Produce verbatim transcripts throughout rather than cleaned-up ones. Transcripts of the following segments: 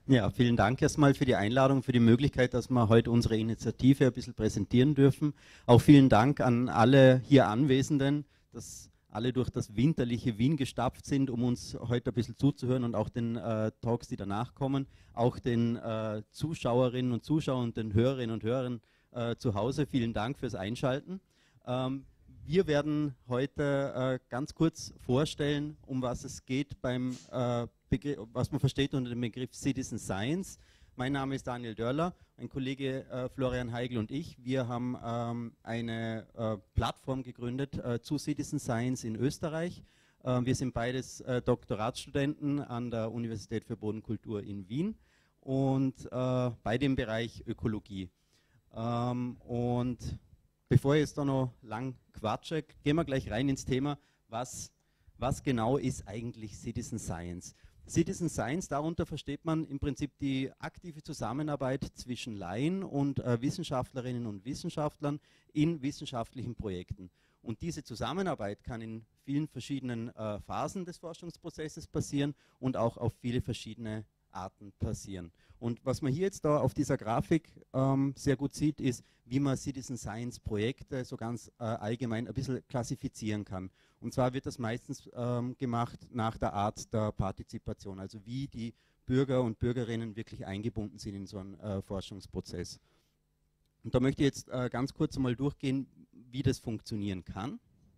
Ja, vielen Dank erstmal für die Einladung, für die Möglichkeit, dass wir heute unsere Initiative ein bisschen präsentieren dürfen. Auch vielen Dank an alle hier Anwesenden, dass alle durch das winterliche Wien gestapft sind, um uns heute ein bisschen zuzuhören und auch den äh, Talks, die danach kommen. Auch den äh, Zuschauerinnen und Zuschauern und den Hörerinnen und Hörern äh, zu Hause, vielen Dank fürs Einschalten. Ähm, wir werden heute äh, ganz kurz vorstellen, um was es geht beim äh, was man versteht unter dem Begriff Citizen Science. Mein Name ist Daniel Dörler, mein Kollege äh, Florian Heigl und ich. Wir haben ähm, eine äh, Plattform gegründet äh, zu Citizen Science in Österreich. Äh, wir sind beides äh, Doktoratsstudenten an der Universität für Bodenkultur in Wien und äh, beide im Bereich Ökologie. Ähm, und bevor ich jetzt da noch lang quatsche, gehen wir gleich rein ins Thema, was, was genau ist eigentlich Citizen Science? Citizen Science, darunter versteht man im Prinzip die aktive Zusammenarbeit zwischen Laien und äh, Wissenschaftlerinnen und Wissenschaftlern in wissenschaftlichen Projekten. Und diese Zusammenarbeit kann in vielen verschiedenen äh, Phasen des Forschungsprozesses passieren und auch auf viele verschiedene Arten passieren. Und was man hier jetzt da auf dieser Grafik ähm, sehr gut sieht, ist, wie man Citizen Science Projekte so ganz äh, allgemein ein bisschen klassifizieren kann. Und zwar wird das meistens ähm, gemacht nach der Art der Partizipation, also wie die Bürger und Bürgerinnen wirklich eingebunden sind in so einen äh, Forschungsprozess. Und da möchte ich jetzt äh, ganz kurz mal durchgehen, wie das funktionieren kann.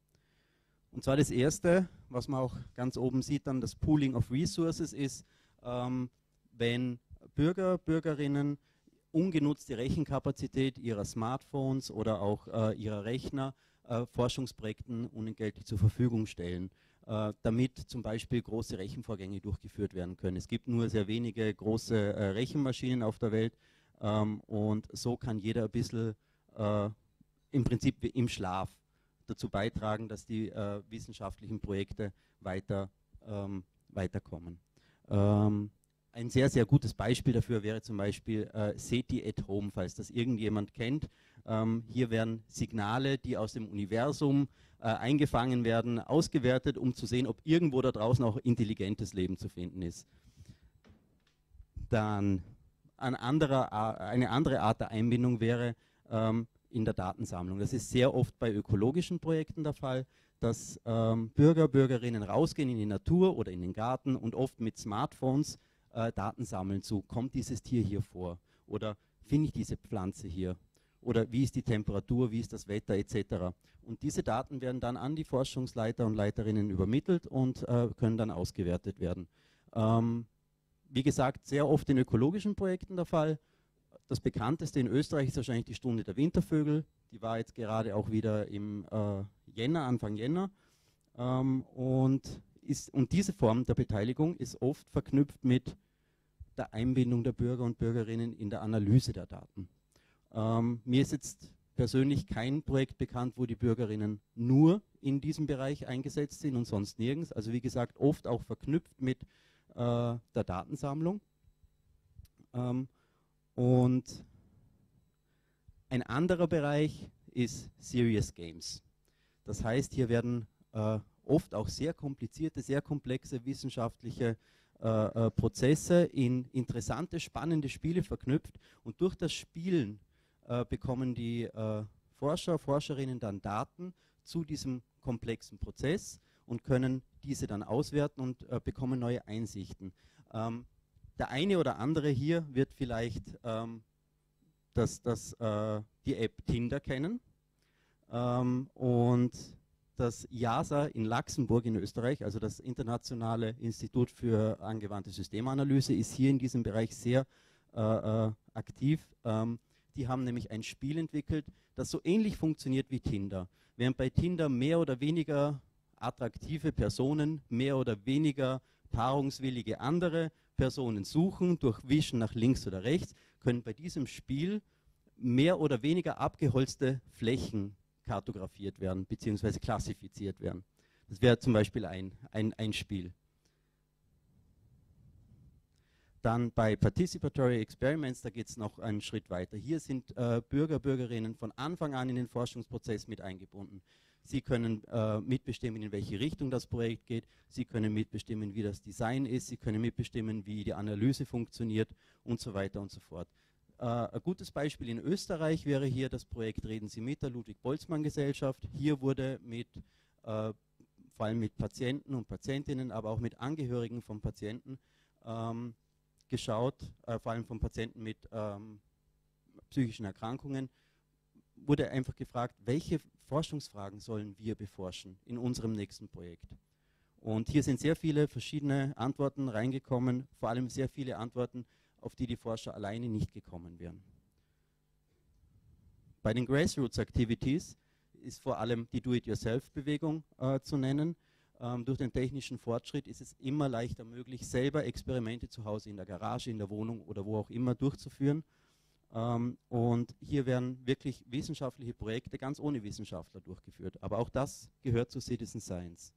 Und zwar das Erste, was man auch ganz oben sieht, dann das Pooling of Resources ist, ähm, wenn Bürger, Bürgerinnen ungenutzte Rechenkapazität ihrer Smartphones oder auch äh, ihrer Rechner äh, Forschungsprojekten unentgeltlich zur Verfügung stellen, äh, damit zum Beispiel große Rechenvorgänge durchgeführt werden können. Es gibt nur sehr wenige große äh, Rechenmaschinen auf der Welt ähm, und so kann jeder ein bisschen äh, im Prinzip im Schlaf dazu beitragen, dass die äh, wissenschaftlichen Projekte weiter, ähm, weiterkommen. Ähm, ein sehr, sehr gutes Beispiel dafür wäre zum Beispiel äh, SETI at Home, falls das irgendjemand kennt. Ähm, hier werden Signale, die aus dem Universum äh, eingefangen werden, ausgewertet, um zu sehen, ob irgendwo da draußen auch intelligentes Leben zu finden ist. Dann ein anderer, eine andere Art der Einbindung wäre ähm, in der Datensammlung. Das ist sehr oft bei ökologischen Projekten der Fall, dass ähm, Bürger, Bürgerinnen rausgehen in die Natur oder in den Garten und oft mit Smartphones äh, Daten sammeln zu, kommt dieses Tier hier vor oder finde ich diese Pflanze hier oder wie ist die Temperatur, wie ist das Wetter et cetera. Und diese Daten werden dann an die Forschungsleiter und Leiterinnen übermittelt und äh, können dann ausgewertet werden. Ähm, wie gesagt, sehr oft in ökologischen Projekten der Fall. Das bekannteste in Österreich ist wahrscheinlich die Stunde der Wintervögel. Die war jetzt gerade auch wieder im äh, Jänner, Anfang Jänner. Ähm, und, ist, und diese Form der Beteiligung ist oft verknüpft mit der Einbindung der Bürger und Bürgerinnen in der Analyse der Daten. Ähm, mir ist jetzt persönlich kein Projekt bekannt, wo die Bürgerinnen nur in diesem Bereich eingesetzt sind und sonst nirgends. Also wie gesagt, oft auch verknüpft mit äh, der Datensammlung. Ähm, Und ein anderer Bereich ist Serious Games. Das heißt, hier werden äh, oft auch sehr komplizierte, sehr komplexe wissenschaftliche äh, äh, Prozesse in interessante, spannende Spiele verknüpft. Und durch das Spielen äh, bekommen die äh, Forscher, Forscherinnen dann Daten zu diesem komplexen Prozess und können diese dann auswerten und äh, bekommen neue Einsichten. Ähm, Der eine oder andere hier wird vielleicht ähm, das, das, äh, die App Tinder kennen ähm, und das I A S A in Luxemburg in Österreich, also das Internationale Institut für angewandte Systemanalyse, ist hier in diesem Bereich sehr äh, äh, aktiv. Ähm, die haben nämlich ein Spiel entwickelt, das so ähnlich funktioniert wie Tinder. Während bei Tinder mehr oder weniger attraktive Personen, mehr oder weniger paarungswillige andere Personen suchen, durchwischen nach links oder rechts, können bei diesem Spiel mehr oder weniger abgeholzte Flächen kartografiert werden, beziehungsweise klassifiziert werden. Das wäre zum Beispiel ein, ein, ein Spiel. Dann bei Participatory Experiments, da geht es noch einen Schritt weiter. Hier sind äh, Bürger, Bürgerinnen von Anfang an in den Forschungsprozess mit eingebunden. Sie können äh, mitbestimmen, in welche Richtung das Projekt geht. Sie können mitbestimmen, wie das Design ist. Sie können mitbestimmen, wie die Analyse funktioniert und so weiter und so fort. Äh, ein gutes Beispiel in Österreich wäre hier das Projekt Reden Sie mit der Ludwig-Boltzmann-Gesellschaft. Hier wurde mit, äh, vor allem mit Patienten und Patientinnen, aber auch mit Angehörigen von Patienten ähm, geschaut, äh, vor allem von Patienten mit ähm, psychischen Erkrankungen, wurde einfach gefragt, welche Forschungsfragen sollen wir beforschen in unserem nächsten Projekt. Und hier sind sehr viele verschiedene Antworten reingekommen, vor allem sehr viele Antworten, auf die die Forscher alleine nicht gekommen wären. Bei den Grassroots Activities ist vor allem die Do-it-yourself-Bewegung äh, zu nennen. Ähm, durch den technischen Fortschritt ist es immer leichter möglich, selber Experimente zu Hause in der Garage, in der Wohnung oder wo auch immer durchzuführen. Ähm, und hier werden wirklich wissenschaftliche Projekte ganz ohne Wissenschaftler durchgeführt. Aber auch das gehört zu Citizen Science.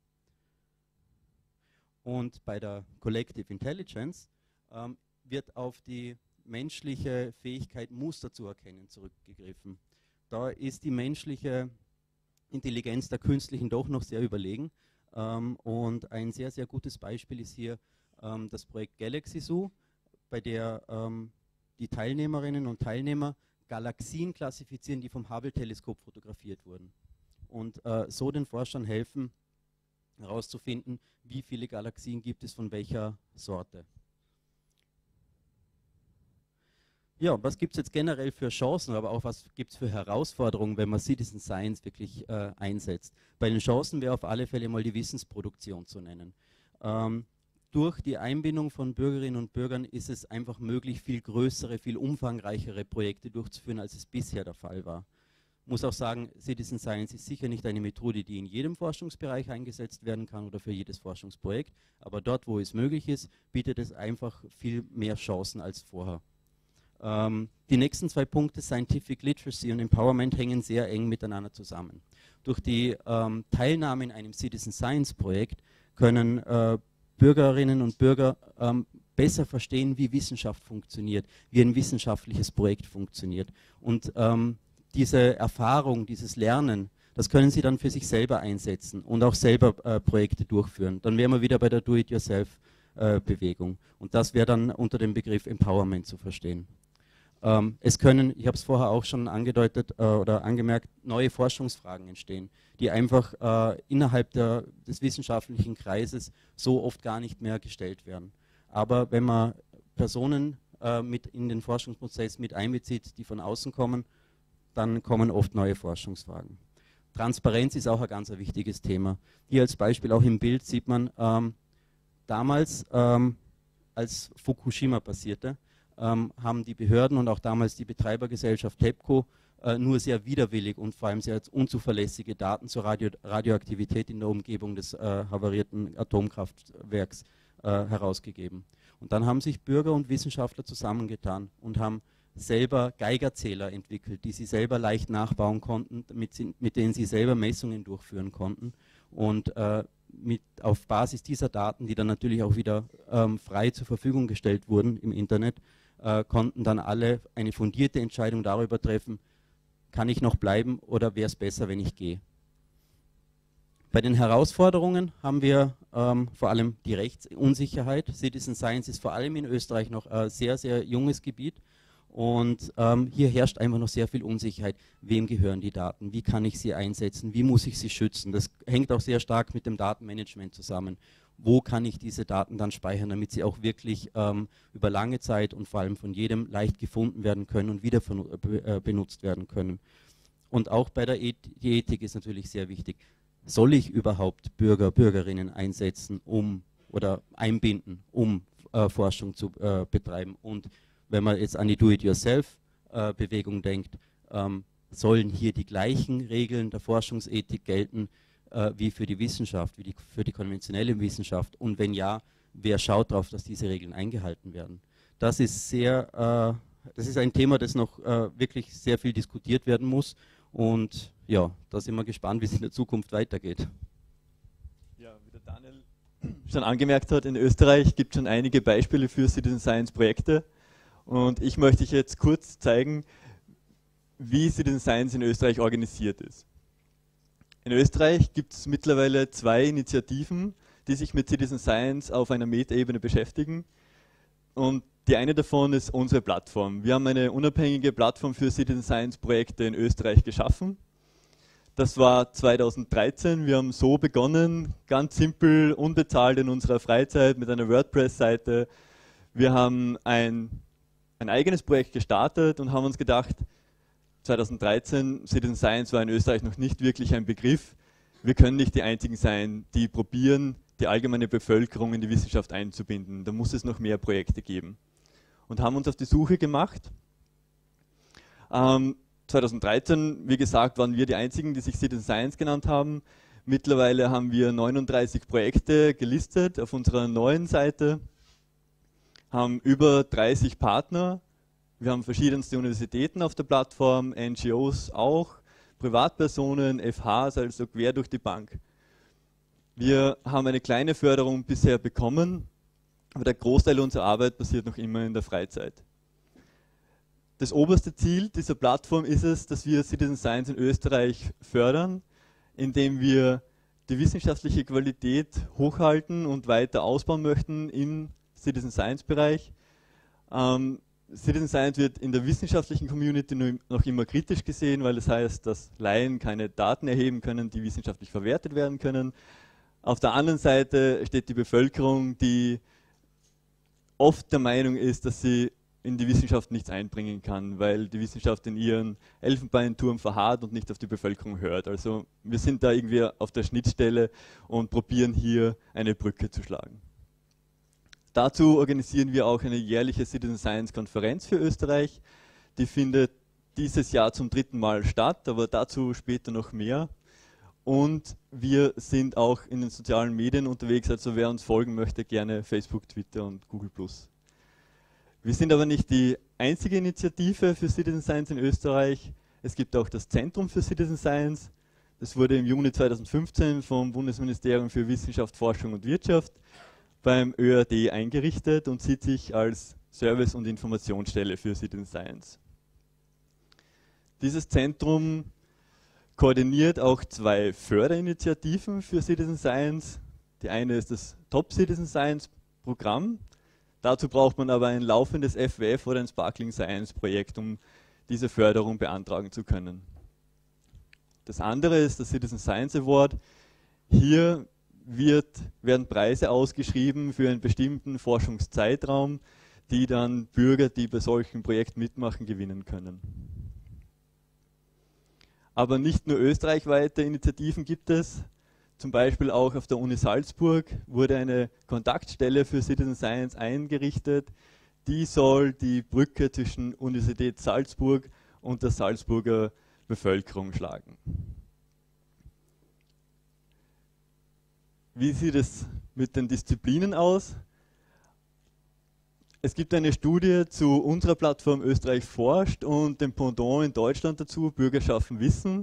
Und bei der Collective Intelligence ähm, wird auf die menschliche Fähigkeit, Muster zu erkennen, zurückgegriffen. Da ist die menschliche Intelligenz der künstlichen doch noch sehr überlegen. Ähm, und ein sehr, sehr gutes Beispiel ist hier ähm, das Projekt Galaxy Zoo, bei der ähm, die Teilnehmerinnen und Teilnehmer Galaxien klassifizieren, die vom Hubble-Teleskop fotografiert wurden. Und äh, so den Forschern helfen, herauszufinden, wie viele Galaxien gibt es von welcher Sorte. Ja, was gibt es jetzt generell für Chancen, aber auch was gibt es für Herausforderungen, wenn man Citizen Science wirklich äh, einsetzt? Bei den Chancen wäre auf alle Fälle mal die Wissensproduktion zu nennen. Ähm, durch die Einbindung von Bürgerinnen und Bürgern ist es einfach möglich, viel größere, viel umfangreichere Projekte durchzuführen, als es bisher der Fall war. Ich muss auch sagen, Citizen Science ist sicher nicht eine Methode, die in jedem Forschungsbereich eingesetzt werden kann oder für jedes Forschungsprojekt, aber dort, wo es möglich ist, bietet es einfach viel mehr Chancen als vorher. Ähm, die nächsten zwei Punkte, Scientific Literacy und Empowerment, hängen sehr eng miteinander zusammen. Durch die ähm, Teilnahme in einem Citizen Science Projekt können äh, Bürgerinnen und Bürger ähm, besser verstehen, wie Wissenschaft funktioniert, wie ein wissenschaftliches Projekt funktioniert. Und ähm, diese Erfahrung, dieses Lernen, das können sie dann für sich selber einsetzen und auch selber äh, Projekte durchführen. Dann wären wir wieder bei der Do-it-yourself-Bewegung. Und das wäre dann unter dem Begriff Empowerment zu verstehen. Ähm, es können, ich habe es vorher auch schon angedeutet äh, oder angemerkt, neue Forschungsfragen entstehen, die einfach äh, innerhalb der, des wissenschaftlichen Kreises so oft gar nicht mehr gestellt werden. Aber wenn man Personen äh, mit in den Forschungsprozess mit einbezieht, die von außen kommen, dann kommen oft neue Forschungsfragen. Transparenz ist auch ein ganz ein wichtiges Thema. Hier als Beispiel auch im Bild sieht man, ähm, damals, ähm, als Fukushima passierte, ähm, haben die Behörden und auch damals die Betreibergesellschaft TEPCO äh, nur sehr widerwillig und vor allem sehr unzuverlässige Daten zur Radio Radioaktivität in der Umgebung des äh, havarierten Atomkraftwerks äh, herausgegeben. Und dann haben sich Bürger und Wissenschaftler zusammengetan und haben selber Geigerzähler entwickelt, die sie selber leicht nachbauen konnten, mit, mit denen sie selber Messungen durchführen konnten. Und äh, mit, auf Basis dieser Daten, die dann natürlich auch wieder ähm, frei zur Verfügung gestellt wurden im Internet, äh, konnten dann alle eine fundierte Entscheidung darüber treffen, kann ich noch bleiben oder wäre es besser, wenn ich gehe. Bei den Herausforderungen haben wir ähm, vor allem die Rechtsunsicherheit. Citizen Science ist vor allem in Österreich noch ein sehr, sehr junges Gebiet. Und ähm, hier herrscht einfach noch sehr viel Unsicherheit. Wem gehören die Daten? Wie kann ich sie einsetzen? Wie muss ich sie schützen? Das hängt auch sehr stark mit dem Datenmanagement zusammen. Wo kann ich diese Daten dann speichern, damit sie auch wirklich ähm, über lange Zeit und vor allem von jedem leicht gefunden werden können und wieder äh, benutzt werden können? Und auch bei der Eth die Ethik ist natürlich sehr wichtig. Soll ich überhaupt Bürger, Bürgerinnen einsetzen, um oder einbinden, um äh, Forschung zu äh, betreiben? Und wenn man jetzt an die Do-it-yourself-Bewegung denkt, ähm, sollen hier die gleichen Regeln der Forschungsethik gelten äh, wie für die Wissenschaft, wie die, für die konventionelle Wissenschaft? Und wenn ja, wer schaut darauf, dass diese Regeln eingehalten werden? Das ist sehr, äh, das ist ein Thema, das noch äh, wirklich sehr viel diskutiert werden muss. Und ja, da sind wir gespannt, wie es in der Zukunft weitergeht. Ja, wie der Daniel schon angemerkt hat, in Österreich gibt es schon einige Beispiele für Citizen Science Projekte. Und ich möchte euch jetzt kurz zeigen, wie Citizen Science in Österreich organisiert ist. In Österreich gibt es mittlerweile zwei Initiativen, die sich mit Citizen Science auf einer Metaebene beschäftigen. Und die eine davon ist unsere Plattform. Wir haben eine unabhängige Plattform für Citizen Science Projekte in Österreich geschaffen. Das war zweitausenddreizehn. Wir haben so begonnen, ganz simpel, unbezahlt in unserer Freizeit mit einer WordPress-Seite. Wir haben ein, ein eigenes Projekt gestartet und haben uns gedacht, zweitausenddreizehn, Citizen Science war in Österreich noch nicht wirklich ein Begriff. Wir können nicht die Einzigen sein, die probieren, die allgemeine Bevölkerung in die Wissenschaft einzubinden. Da muss es noch mehr Projekte geben. Und haben uns auf die Suche gemacht. Ähm, zweitausenddreizehn, wie gesagt, waren wir die Einzigen, die sich Citizen Science genannt haben. Mittlerweile haben wir neununddreißig Projekte gelistet auf unserer neuen Seite, haben über dreißig Partner. Wir haben verschiedenste Universitäten auf der Plattform, N G Os auch, Privatpersonen, F Hs, also quer durch die Bank. Wir haben eine kleine Förderung bisher bekommen, aber der Großteil unserer Arbeit passiert noch immer in der Freizeit. Das oberste Ziel dieser Plattform ist es, dass wir Citizen Science in Österreich fördern, indem wir die wissenschaftliche Qualität hochhalten und weiter ausbauen möchten im Citizen Science Bereich. Ähm, Citizen Science wird in der wissenschaftlichen Community noch immer kritisch gesehen, weil das heißt, dass Laien keine Daten erheben können, die wissenschaftlich verwertet werden können. Auf der anderen Seite steht die Bevölkerung, die oft der Meinung ist, dass sie in die Wissenschaft nichts einbringen kann, weil die Wissenschaft in ihren Elfenbeinturm verharrt und nicht auf die Bevölkerung hört. Also wir sind da irgendwie auf der Schnittstelle und probieren hier eine Brücke zu schlagen. Dazu organisieren wir auch eine jährliche Citizen Science Konferenz für Österreich. Die findet dieses Jahr zum dritten Mal statt, aber dazu später noch mehr. Und wir sind auch in den sozialen Medien unterwegs, also wer uns folgen möchte, gerne Facebook, Twitter und Google plus. Wir sind aber nicht die einzige Initiative für Citizen Science in Österreich. Es gibt auch das Zentrum für Citizen Science. Das wurde im Juni zweitausendfünfzehn vom Bundesministerium für Wissenschaft, Forschung und Wirtschaft beim Ö R D eingerichtet und sieht sich als Service- und Informationsstelle für Citizen Science. Dieses Zentrum koordiniert auch zwei Förderinitiativen für Citizen Science. Die eine ist das Top Citizen Science Programm. Dazu braucht man aber ein laufendes F W F oder ein Sparkling Science Projekt, um diese Förderung beantragen zu können. Das andere ist der Citizen Science Award. Hier wird, werden Preise ausgeschrieben für einen bestimmten Forschungszeitraum, die dann Bürger, die bei solchen Projekten mitmachen, gewinnen können. Aber nicht nur österreichweite Initiativen gibt es. Zum Beispiel auch auf der Uni Salzburg wurde eine Kontaktstelle für Citizen Science eingerichtet. Die soll die Brücke zwischen Universität Salzburg und der Salzburger Bevölkerung schlagen. Wie sieht es mit den Disziplinen aus? Es gibt eine Studie zu unserer Plattform Österreich forscht und dem Pendant in Deutschland dazu, Bürger schaffen Wissen.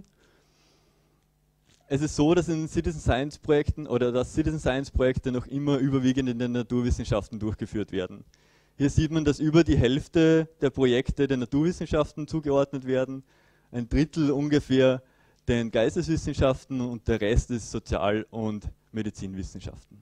Es ist so, dass in Citizen Science Projekten oder dass Citizen Science Projekte noch immer überwiegend in den Naturwissenschaften durchgeführt werden. Hier sieht man, dass über die Hälfte der Projekte den Naturwissenschaften zugeordnet werden, ein Drittel ungefähr den Geisteswissenschaften und der Rest ist Sozial- und Medizinwissenschaften.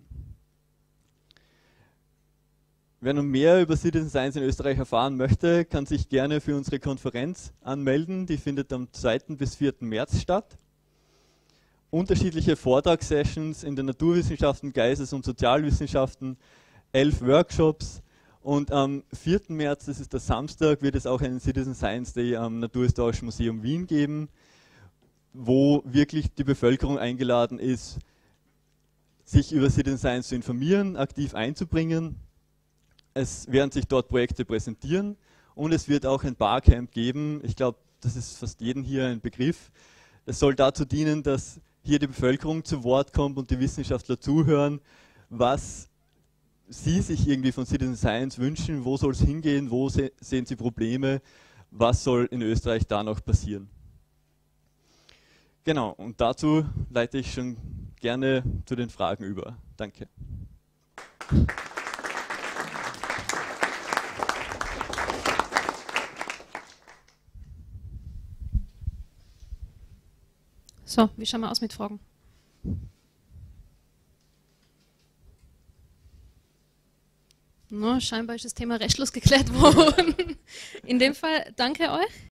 Wer nun mehr über Citizen Science in Österreich erfahren möchte, kann sich gerne für unsere Konferenz anmelden. Die findet am zweiten bis vierten März statt. Unterschiedliche Vortragssessions in den Naturwissenschaften, Geistes- und Sozialwissenschaften, elf Workshops und am vierten März, das ist der Samstag, wird es auch einen Citizen Science Day am Naturhistorischen Museum Wien geben, wo wirklich die Bevölkerung eingeladen ist, sich über Citizen Science zu informieren, aktiv einzubringen. Es werden sich dort Projekte präsentieren und es wird auch ein Barcamp geben. Ich glaube, das ist fast jedem hier ein Begriff. Es soll dazu dienen, dass hier die Bevölkerung zu Wort kommt und die Wissenschaftler zuhören, was sie sich irgendwie von Citizen Science wünschen, wo soll es hingehen, wo se sehen sie Probleme, was soll in Österreich da noch passieren. Genau, und dazu leite ich schon gerne zu den Fragen über. Danke. So, wie schauen wir aus mit Fragen? No, scheinbar ist das Thema restlos geklärt worden. In dem Fall danke euch.